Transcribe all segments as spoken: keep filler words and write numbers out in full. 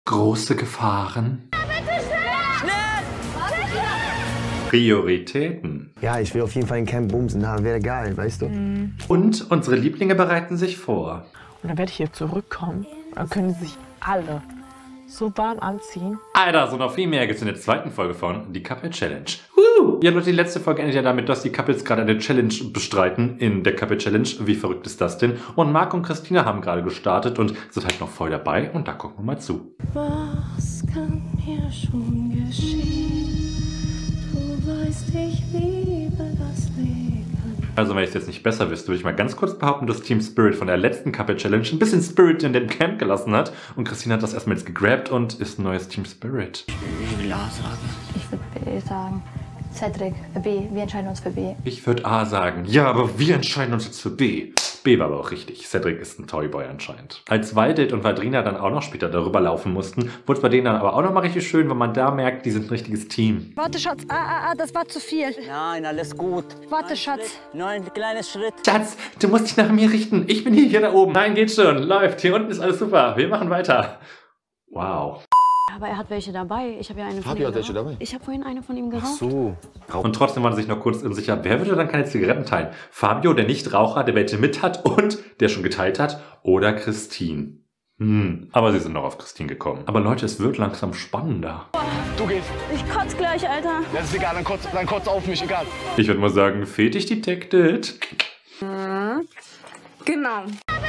Große Gefahren. Prioritäten. Ja, ich will auf jeden Fall in Camp bumsen, da wäre geil, weißt du. Mhm. Und unsere Lieblinge bereiten sich vor. Und dann werde ich hier zurückkommen. Dann können sich alle so warm anziehen. Alter, so noch viel mehr gibt es in der zweiten Folge von Die Couple Challenge. Woo! Ja, Leute, die letzte Folge endet ja damit, dass die Couples gerade eine Challenge bestreiten in der Couple Challenge. Wie verrückt ist das denn? Und Marc und Christina haben gerade gestartet und sind halt noch voll dabei. Und da gucken wir mal zu. Was kann hier schon geschehen? Du weißt, ich liebe das Leben. Also, wenn ich es jetzt nicht besser wüsste, würde ich mal ganz kurz behaupten, dass Team Spirit von der letzten Couple Challenge ein bisschen Spirit in dem Camp gelassen hat. Und Christina hat das erstmal jetzt gegrabt und ist ein neues Team Spirit. Ich will A sagen. Ich würde B sagen. Cedric, B. Wir entscheiden uns für B. Ich würde A sagen. Ja, aber wir entscheiden uns jetzt für B. B war aber auch richtig. Cedric ist ein Toyboy anscheinend. Als Valdit und Vadrina dann auch noch später darüber laufen mussten, wurde es bei denen dann aber auch noch mal richtig schön, weil man da merkt, die sind ein richtiges Team. Warte, Schatz. Ah, ah, ah, das war zu viel. Nein, alles gut. Warte, Schatz. Nur ein kleiner Schritt. Schatz, du musst dich nach mir richten. Ich bin hier, hier da oben. Nein, geht schon. Läuft. Hier unten ist alles super. Wir machen weiter. Wow. Aber er hat welche dabei. Ich habe ja eine von Fabio ihm hat welche geraucht. dabei? Ich habe vorhin eine von ihm geraucht. Ach so. Und trotzdem waren sie sich noch kurz unsicher, wer würde dann keine Zigaretten teilen? Fabio, der Nichtraucher, der welche mit hat und der schon geteilt hat, oder Christine? Hm, aber sie sind noch auf Christine gekommen. Aber Leute, es wird langsam spannender. Du gehst. Ich kotz gleich, Alter. Das ist egal, dann kotz, dann kotz auf mich, egal. Ich würde mal sagen, fetisch detected. Mhm. Genau.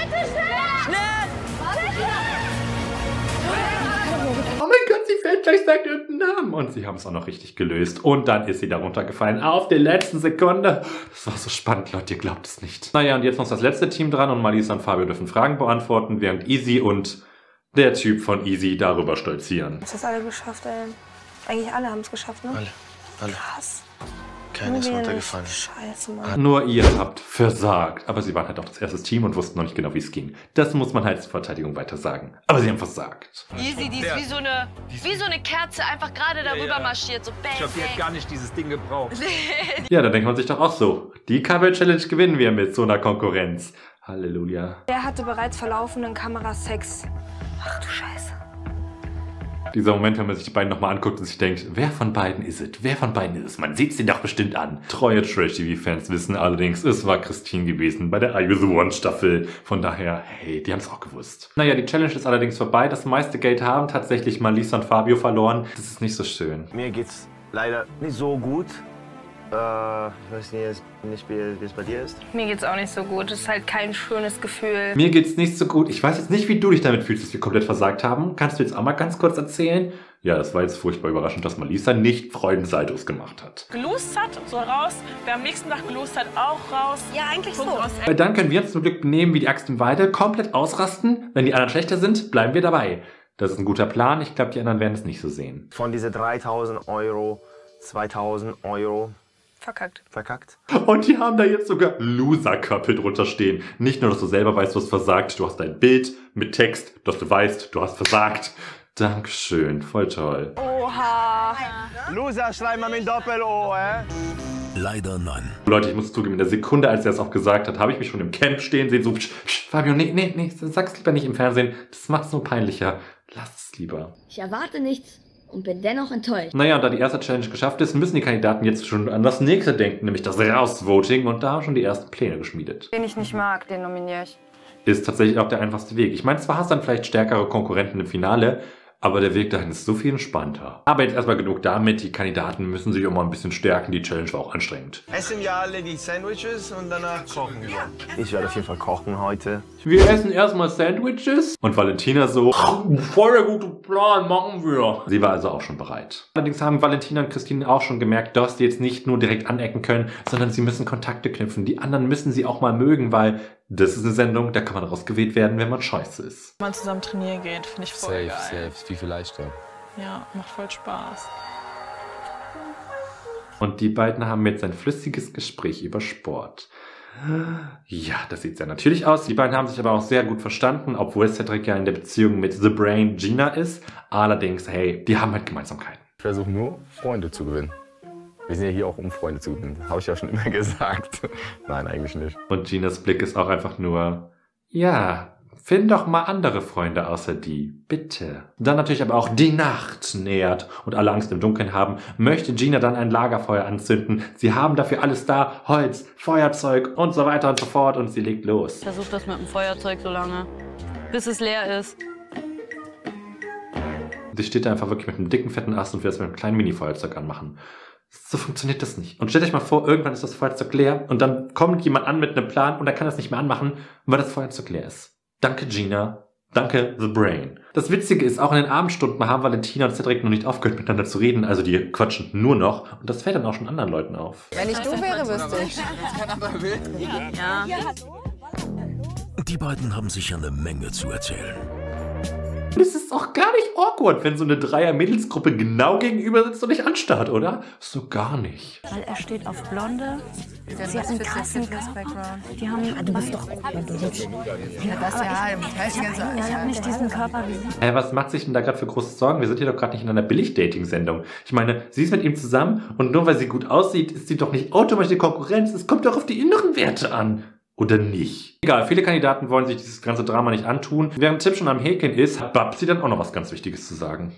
Oh mein Gott, sie fällt gleich, sagt irgendeinen Namen. Und sie haben es auch noch richtig gelöst. Und dann ist sie da runtergefallen. Auf der letzten Sekunde. Das war so spannend, Leute, ihr glaubt es nicht. Naja, und jetzt noch das letzte Team dran. Und Malisa und Fabio dürfen Fragen beantworten, während Easy und der Typ von Easy darüber stolzieren. Das hast alle geschafft, ey. Eigentlich alle haben es geschafft, ne? Alle. Alle. Krass. Keiner ist runtergefallen. Scheiße, Mann. Nur ihr habt versagt. Aber sie waren halt auch das erste Team und wussten noch nicht genau, wie es ging. Das muss man halt zur Verteidigung weiter sagen. Aber sie haben versagt. Easy, die ist wie so eine, wie so eine Kerze, einfach gerade darüber ja, ja. marschiert. So bang, ich hab jetzt gar nicht dieses Ding gebraucht. Ja, da denkt man sich doch auch so. Die Couple Challenge gewinnen wir mit so einer Konkurrenz. Halleluja. Er hatte bereits vor laufenden Kameras Sex. Ach du Scheiße. Dieser Moment, wenn man sich die beiden nochmal anguckt und sich denkt, wer von beiden ist es? Wer von beiden ist es? Man sieht es den doch bestimmt an. Treue Trash-T V-Fans wissen allerdings, es war Christine gewesen bei der Are You The One Staffel. Von daher, hey, die haben es auch gewusst. Naja, die Challenge ist allerdings vorbei. Das meiste Geld haben tatsächlich Malisa und Fabio verloren. Das ist nicht so schön. Mir geht's leider nicht so gut. Äh, ich weiß nicht, wie es bei dir ist. Mir geht's auch nicht so gut. Es ist halt kein schönes Gefühl. Mir geht's nicht so gut. Ich weiß jetzt nicht, wie du dich damit fühlst, dass wir komplett versagt haben. Kannst du jetzt auch mal ganz kurz erzählen? Ja, das war jetzt furchtbar überraschend, dass Malisa nicht Freudensaltos gemacht hat. Gelost hat, so raus. Wer am nächsten Tag gelost hat, auch raus. Ja, eigentlich Punkt so. Raus. Weil dann können wir uns zum Glück benehmen wie die Axt im Walde, komplett ausrasten. Wenn die anderen schlechter sind, bleiben wir dabei. Das ist ein guter Plan. Ich glaube, die anderen werden es nicht so sehen. Von diese dreitausend Euro, zweitausend Euro. Verkackt. Verkackt. Und die haben da jetzt sogar Loser-Couple drunter stehen. Nicht nur, dass du selber weißt, du hast versagt, du hast ein Bild mit Text, dass du weißt, du hast versagt. Dankeschön, voll toll. Oha. Loser, schreib mal mit Doppel-O, äh? Leider nein. Leute, ich muss zugeben, in der Sekunde, als er es auch gesagt hat, habe ich mich schon im Camp stehen sehen, so, psch, psch, Fabio, nee, nee, nee, sag's lieber nicht im Fernsehen, das macht's nur peinlicher. Lass es lieber. Ich erwarte nichts und bin dennoch enttäuscht. Naja, und da die erste Challenge geschafft ist, müssen die Kandidaten jetzt schon an das nächste denken, nämlich das Rausvoting, und da haben schon die ersten Pläne geschmiedet. Den ich nicht mag, den nominiere ich. Ist tatsächlich auch der einfachste Weg. Ich meine, zwar hast du dann vielleicht stärkere Konkurrenten im Finale, aber der Weg dahin ist so viel entspannter. Aber jetzt erstmal genug damit, die Kandidaten müssen sich auch mal ein bisschen stärken, die Challenge war auch anstrengend. Essen wir alle die Sandwiches und danach kochen wir. Ich werde auf jeden Fall kochen heute. Wir essen erstmal Sandwiches. Und Valentina so, voll der gute Plan, machen wir. Sie war also auch schon bereit. Allerdings haben Valentina und Christine auch schon gemerkt, dass die jetzt nicht nur direkt anecken können, sondern sie müssen Kontakte knüpfen. Die anderen müssen sie auch mal mögen, weil das ist eine Sendung, da kann man rausgewählt werden, wenn man scheiße ist. Wenn man zusammen trainieren geht, finde ich voll Safe, geil. safe, viel, viel leichter. Ja, macht voll Spaß. Und die beiden haben jetzt ein flüssiges Gespräch über Sport. Ja, das sieht sehr natürlich aus. Die beiden haben sich aber auch sehr gut verstanden, obwohl Cedric ja in der Beziehung mit The Brain Gina ist. Allerdings, hey, die haben halt Gemeinsamkeiten. Ich versuche nur, Freunde zu gewinnen. Wir sind ja hier auch, um Freunde zu gewinnen. Das habe ich ja schon immer gesagt. Nein, eigentlich nicht. Und Ginas Blick ist auch einfach nur, ja, Find doch mal andere Freunde außer die. Bitte. Dann natürlich aber auch die Nacht nähert und alle Angst im Dunkeln haben, möchte Gina dann ein Lagerfeuer anzünden. Sie haben dafür alles da. Holz, Feuerzeug und so weiter und so fort. Und sie legt los. Versuch das mit dem Feuerzeug so lange, bis es leer ist. Sie steht da einfach wirklich mit einem dicken, fetten Ast und will das mit einem kleinen Mini-Feuerzeug anmachen. So funktioniert das nicht. Und stellt euch mal vor, irgendwann ist das Feuerzeug leer und dann kommt jemand an mit einem Plan und er kann das nicht mehr anmachen, weil das Feuerzeug leer ist. Danke, Gina. Danke, The Brain. Das Witzige ist, auch in den Abendstunden haben Valentina und Cedric noch nicht aufgehört, miteinander zu reden. Also die quatschen nur noch. Und das fällt dann auch schon anderen Leuten auf. Wenn ich du wäre, wüsste ich. Ja. Die beiden haben sicher eine Menge zu erzählen. Und es ist auch gar nicht awkward, wenn so eine Dreier-Mädelsgruppe genau gegenüber sitzt und dich anstarrt, oder? So gar nicht. Weil er steht auf Blonde. Sie hat einen krassen Körper. Die haben... Ja, du bist doch auch, wenn du sitzt. Ja, das ja, im Ja, ich habe nicht diesen Körper wie sie. Hä, hey, was macht sich denn da gerade für große Sorgen? Wir sind hier doch gerade nicht in einer Billig-Dating-Sendung. Ich meine, sie ist mit ihm zusammen und nur weil sie gut aussieht, ist sie doch nicht automatisch die Konkurrenz. Es kommt doch auf die inneren Werte an. Oder nicht. Egal, viele Kandidaten wollen sich dieses ganze Drama nicht antun. Während Tim schon am Häkeln ist, hat Babsi dann auch noch was ganz Wichtiges zu sagen.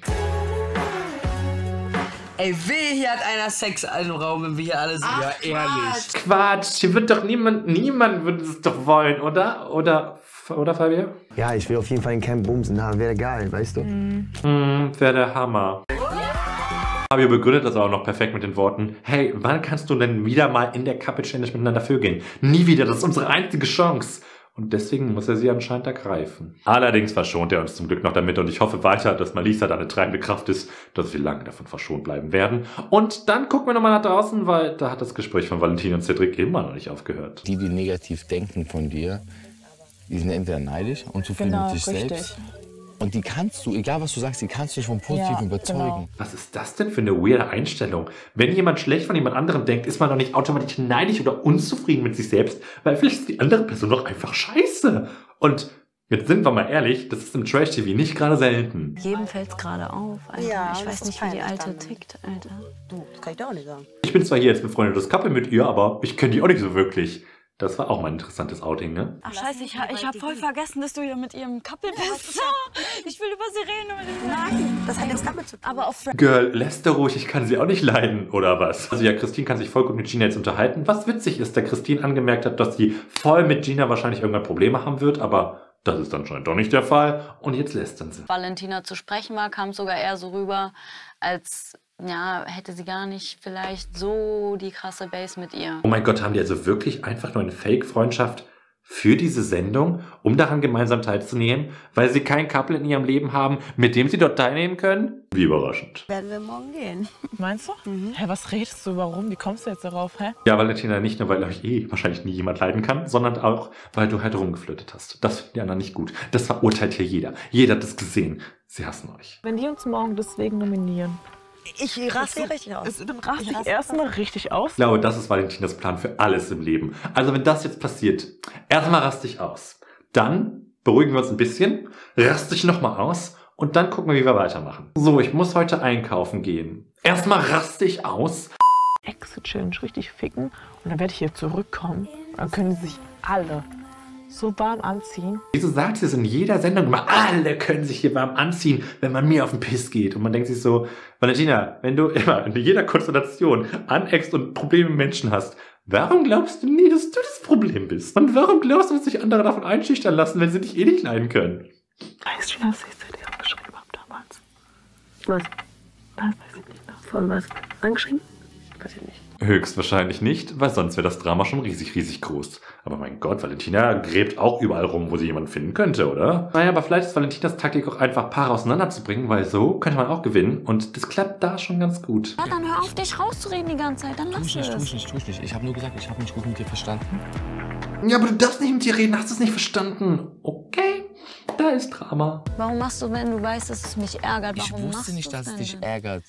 Ey, weh, hier hat einer Sex in einem Raum, wenn wir hier alle sind. Ja, ehrlich. Quatsch, hier wird doch niemand, niemand würde es doch wollen, oder? Oder, oder Fabio? Ja, ich will auf jeden Fall in Camp bumsen, da wäre geil, weißt du? Mhm, mm, wäre der Hammer. Fabio begründet das auch noch perfekt mit den Worten: Hey, wann kannst du denn wieder mal in der Couple Challenge miteinander vögeln? Nie wieder, das ist unsere einzige Chance. Und deswegen muss er sie anscheinend ergreifen. Allerdings verschont er uns zum Glück noch damit und ich hoffe weiter, dass Malisa da eine treibende Kraft ist, dass wir lange davon verschont bleiben werden. Und dann gucken wir nochmal nach draußen, weil da hat das Gespräch von Valentina und Cedric immer noch nicht aufgehört. Die, die negativ denken von dir, die sind entweder neidisch und zufrieden Genau, mit sich richtig. selbst. Und die kannst du, egal was du sagst, die kannst du dich vom Positiven Ja, überzeugen. genau. Was ist das denn für eine weirde Einstellung? Wenn jemand schlecht von jemand anderem denkt, ist man doch nicht automatisch neidisch oder unzufrieden mit sich selbst, weil vielleicht ist die andere Person doch einfach scheiße. Und jetzt sind wir mal ehrlich, das ist im Trash-T V nicht gerade selten. Jedem fällt es gerade auf, Alter. Ja, ich das weiß ist nicht, wie die peinlich Alte dann. tickt, Alter. Du, das kann ich dir auch nicht sagen. Ich bin zwar hier als befreundetes Couple mit ihr, aber ich kenne die auch nicht so wirklich. Das war auch mal ein interessantes Outing, ne? Ach scheiße, ich, ich habe voll vergessen, dass du hier mit ihrem Couple bist. Ich will über sie reden. Nein, das hat nichts damit zu tun. Aber auf Girl, lässt er ruhig, ich kann sie auch nicht leiden, oder was? Also ja, Christine kann sich voll gut mit Gina jetzt unterhalten. Was witzig ist, da Christine angemerkt hat, dass sie voll mit Gina wahrscheinlich irgendwann Probleme haben wird, aber das ist anscheinend doch nicht der Fall. Und jetzt lästern sie. Valentina zu sprechen war, kam es sogar eher so rüber, als ja, hätte sie gar nicht vielleicht so die krasse Base mit ihr. Oh mein Gott, haben die also wirklich einfach nur eine Fake-Freundschaft für diese Sendung, um daran gemeinsam teilzunehmen, weil sie kein Couple in ihrem Leben haben, mit dem sie dort teilnehmen können? Wie überraschend. Werden wir morgen gehen. Meinst du? Mhm. Hä, was redest du? Warum? Wie kommst du jetzt darauf, hä? Ja, Valentina, nicht nur, weil euch eh wahrscheinlich nie jemand leiden kann, sondern auch, weil du halt rumgeflirtet hast. Das finden die anderen nicht gut. Das verurteilt hier jeder. Jeder hat es gesehen. Sie hassen euch. Wenn die uns morgen deswegen nominieren, Ich raste richtig aus. dann raste ich erstmal richtig aus. Ich glaube, das ist Valentinas Plan für alles im Leben. Also wenn das jetzt passiert, erstmal raste ich aus. Dann beruhigen wir uns ein bisschen, raste ich nochmal aus und dann gucken wir, wie wir weitermachen. So, ich muss heute einkaufen gehen. Erstmal raste ich aus. Exit-Challenge richtig ficken und dann werde ich hier zurückkommen. Dann können die sich alle so warm anziehen. Wieso sagt sie es in jeder Sendung immer, alle können sich hier warm anziehen, wenn man mir auf den Piss geht? Und man denkt sich so, Valentina, wenn du immer in jeder Konstellation aneckst und Probleme mit Menschen hast, warum glaubst du nie, dass du das Problem bist? Und warum glaubst du, dass sich andere davon einschüchtern lassen, wenn sie dich eh nicht leiden können? Weißt du, was ich zu dir geschrieben habe damals? Was? Das weiß ich nicht. Von was? Angeschrieben? Weiß ich nicht. Höchstwahrscheinlich nicht, weil sonst wäre das Drama schon riesig, riesig groß. Aber mein Gott, Valentina gräbt auch überall rum, wo sie jemanden finden könnte, oder? Naja, aber vielleicht ist Valentinas Taktik auch einfach Paare auseinanderzubringen, weil so könnte man auch gewinnen und das klappt da schon ganz gut. Ja, dann hör auf, dich rauszureden die ganze Zeit, dann Tu lass ich nicht, tu es. ich nicht, tu ich nicht. Ich habe nur gesagt, ich habe mich gut mit dir verstanden. Ja, aber du darfst nicht mit dir reden, hast du es nicht verstanden? Okay, da ist Drama. Warum machst du, wenn du weißt, dass es mich ärgert? Ich Warum wusste machst nicht, du's dass es denn? dich ärgert.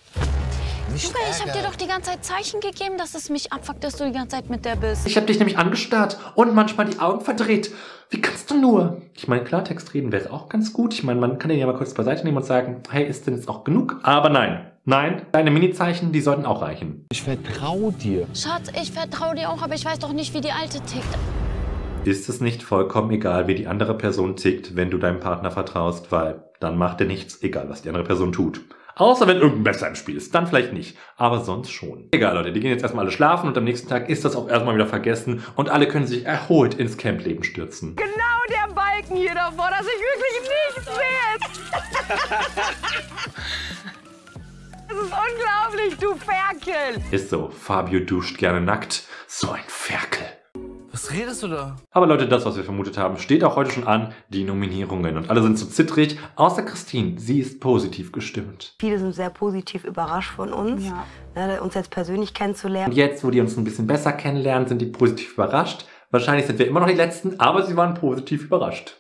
Nicht Junge, ich hab dir ärgert. doch die ganze Zeit Zeichen gegeben, dass es mich abfuckt, dass du die ganze Zeit mit der bist. Ich habe dich nämlich angestarrt und manchmal die Augen verdreht. Wie kannst du nur? Ich meine, Klartext reden wäre auch ganz gut. Ich meine, man kann den ja mal kurz beiseite nehmen und sagen, hey, ist denn jetzt auch genug? Aber nein, nein, deine Mini-Zeichen, die sollten auch reichen. Ich vertraue dir. Schatz, ich vertraue dir auch, aber ich weiß doch nicht, wie die Alte tickt. ist es nicht vollkommen egal, wie die andere Person tickt, wenn du deinem Partner vertraust, weil dann macht er nichts, egal was die andere Person tut. Außer wenn irgendein Messer im Spiel ist, dann vielleicht nicht, aber sonst schon. Egal Leute, die gehen jetzt erstmal alle schlafen und am nächsten Tag ist das auch erstmal wieder vergessen und alle können sich erholt ins Campleben stürzen. Genau der Balken hier davor, dass ich wirklich nichts sehe. Das ist unglaublich, du Ferkel. Ist so, Fabio duscht gerne nackt, so ein Ferkel. Was redest du da? Aber Leute, das, was wir vermutet haben, steht auch heute schon an, die Nominierungen. Und alle sind so zittrig, außer Christine. Sie ist positiv gestimmt. Viele sind sehr positiv überrascht von uns, Ja. ne, uns jetzt persönlich kennenzulernen. Und jetzt, wo die uns ein bisschen besser kennenlernen, sind die positiv überrascht. Wahrscheinlich sind wir immer noch die Letzten, aber sie waren positiv überrascht.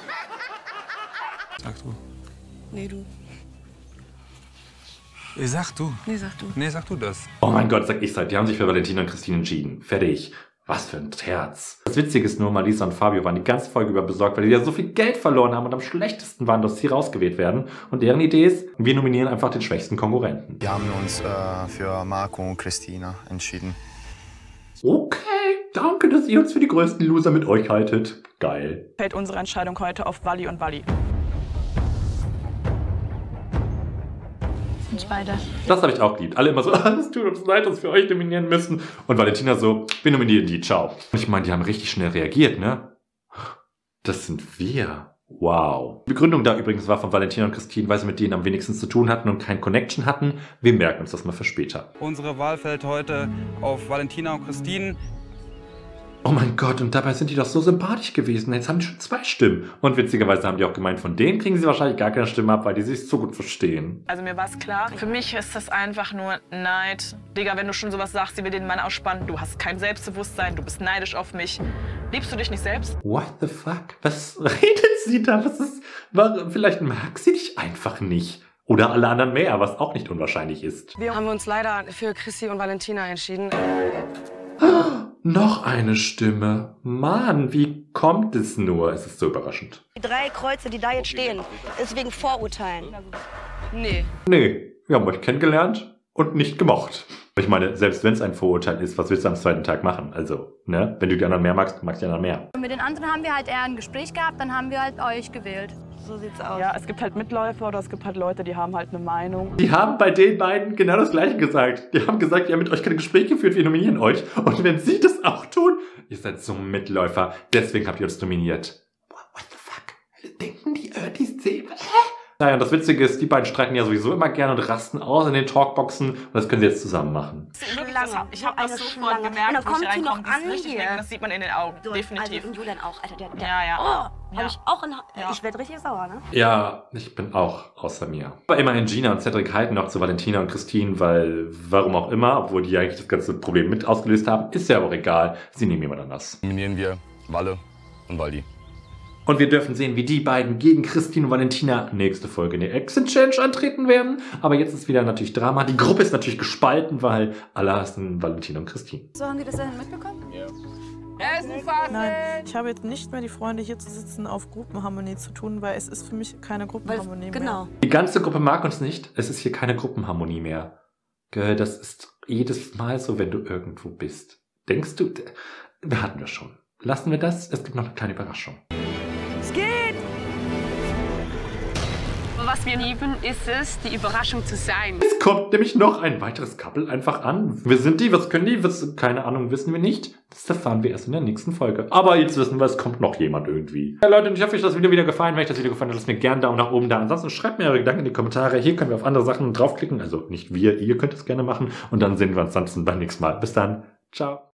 Sag du. Nee, du. Nee, sag du. Nee, sag du. Nee, sag du das. Oh mein Gott, sag ich halt. Die haben sich für Valentina und Christine entschieden. Fertig. Was für ein Terz. Das Witzige ist nur, Malisa und Fabio waren die ganze Folge über besorgt, weil die ja so viel Geld verloren haben und am schlechtesten waren, dass sie rausgewählt werden. Und deren Idee ist, wir nominieren einfach den schwächsten Konkurrenten. Wir haben uns äh, für Marco und Christina entschieden. Okay, danke, dass ihr uns für die größten Loser mit euch haltet. Geil. Fällt unsere Entscheidung heute auf Wally und Wally. Sind beide. Das habe ich auch geliebt. Alle immer so, es tut uns leid, dass wir euch nominieren müssen. Und Valentina so, wir nominieren die, ciao. Und ich meine, die haben richtig schnell reagiert, ne? Das sind wir. Wow. Die Begründung da übrigens war von Valentina und Christine, weil sie mit denen am wenigsten zu tun hatten und kein Connection hatten. Wir merken uns das mal für später. Unsere Wahl fällt heute auf Valentina und Christine. Oh mein Gott, und dabei sind die doch so sympathisch gewesen. Jetzt haben die schon zwei Stimmen. Und witzigerweise haben die auch gemeint, von denen kriegen sie wahrscheinlich gar keine Stimme ab, weil die sich so gut verstehen. Also mir war es klar, für mich ist das einfach nur Neid. Digga, wenn du schon sowas sagst, sie will den Mann ausspannen, du hast kein Selbstbewusstsein, du bist neidisch auf mich. Liebst du dich nicht selbst? What the fuck? Was redet sie da? Was ist... Vielleicht mag sie dich einfach nicht. Oder alle anderen mehr, was auch nicht unwahrscheinlich ist. Wir haben uns leider für Chrissy und Valentina entschieden. Noch eine Stimme. Mann, wie kommt es nur? Es ist so überraschend. Die drei Kreuze, die da jetzt stehen, ist wegen Vorurteilen. Nee. Nee, wir haben euch kennengelernt und nicht gemocht. Ich meine, selbst wenn es ein Vorurteil ist, was willst du am zweiten Tag machen? Also, ne? Wenn du die anderen mehr magst, magst du die anderen mehr. Und mit den anderen haben wir halt eher ein Gespräch gehabt, dann haben wir halt euch gewählt. So sieht's aus. Ja, es gibt halt Mitläufer oder es gibt halt Leute, die haben halt eine Meinung. Die haben bei den beiden genau das Gleiche gesagt. Die haben gesagt, wir haben mit euch kein Gespräch geführt, wir nominieren euch. Und wenn sie das auch tun, ihr seid so Mitläufer, deswegen habt ihr uns nominiert. What the fuck? Denken die, äh, die Szene? Naja, und das Witzige ist, die beiden streiten ja sowieso immer gerne und rasten aus in den Talkboxen. Und das können sie jetzt zusammen machen. Schlange. Ich habe das sofort gemerkt, und dann kommt wo ich sie noch reinkomme, an die ist richtig hier. dick, das sieht man in den Augen, So, definitiv. Also und Julian auch, Alter, der, der Ja, ja. Oh, Ja. hab ich auch in, Ja. ich werde richtig sauer, ne? Ja, ich bin auch außer mir. Aber immerhin Gina und Cedric halten noch zu Valentina und Christine, weil warum auch immer, obwohl die eigentlich das ganze Problem mit ausgelöst haben, ist ja auch egal. Sie nehmen jemand anders. Nominieren wir Walle und Waldi. Und wir dürfen sehen, wie die beiden gegen Christine und Valentina nächste Folge in der Exit-Challenge antreten werden. Aber jetzt ist wieder natürlich Drama. Die Gruppe ist natürlich gespalten, weil alle hassen Valentina und Christine. So, haben die das dann mitbekommen? Ja. Nein, ich habe jetzt nicht mehr die Freunde, hier zu sitzen, auf Gruppenharmonie zu tun, weil es ist für mich keine Gruppenharmonie Genau. mehr. Die ganze Gruppe mag uns nicht. Es ist hier keine Gruppenharmonie mehr. Gell, das ist jedes Mal so, wenn du irgendwo bist. Denkst du, wir hatten das schon. Lassen wir das. Es gibt noch eine kleine Überraschung. Es geht! Was wir lieben, ist es, die Überraschung zu sein. Es kommt nämlich noch ein weiteres Couple einfach an. Wer sind die? Was können die? Was, keine Ahnung, wissen wir nicht. Das erfahren wir erst in der nächsten Folge. Aber jetzt wissen wir, es kommt noch jemand irgendwie. Ja Leute, ich hoffe, euch hat das Video wieder gefallen. Wenn euch das Video gefallen hat, lasst mir gerne einen Daumen nach oben da. Ansonsten schreibt mir eure Gedanken in die Kommentare. Hier können wir auf andere Sachen draufklicken. Also nicht wir, ihr könnt es gerne machen. Und dann sehen wir uns ansonsten beim nächsten Mal. Bis dann. Ciao.